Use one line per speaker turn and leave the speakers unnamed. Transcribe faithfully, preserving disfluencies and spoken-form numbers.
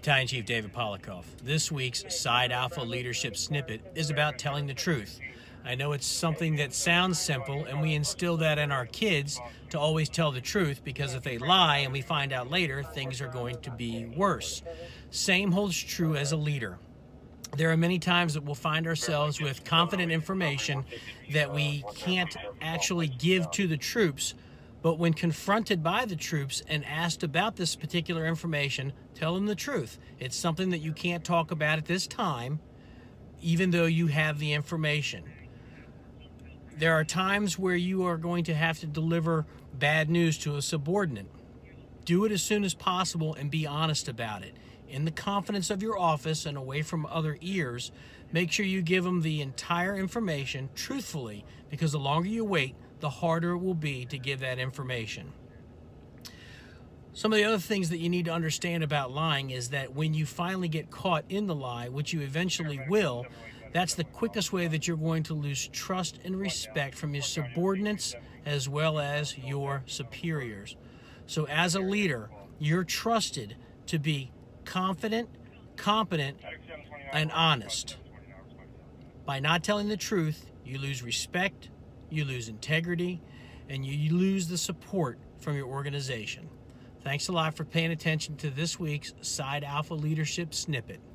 Battalion Chief David Polikoff. This week's Side Alpha Leadership Snippet is about telling the truth. I know it's something that sounds simple, and we instill that in our kids to always tell the truth, because if they lie and we find out later, things are going to be worse. Same holds true as a leader. There are many times that we'll find ourselves with confident information that we can't actually give to the troops, but when confronted by the troops and asked about this particular information, tell them the truth. It's something that you can't talk about at this time, even though you have the information. There are times where you are going to have to deliver bad news to a subordinate. Do it as soon as possible and be honest about it. In the confidence of your office and away from other ears, make sure you give them the entire information truthfully, because the longer you wait, the harder it will be to give that information. Some of the other things that you need to understand about lying is that when you finally get caught in the lie, which you eventually will, that's the quickest way that you're going to lose trust and respect from your subordinates as well as your superiors. So as a leader, you're trusted to be confident, competent, and honest. By not telling the truth, you lose respect, you lose integrity, and you lose the support from your organization. Thanks a lot for paying attention to this week's Side Alpha Leadership Snippet.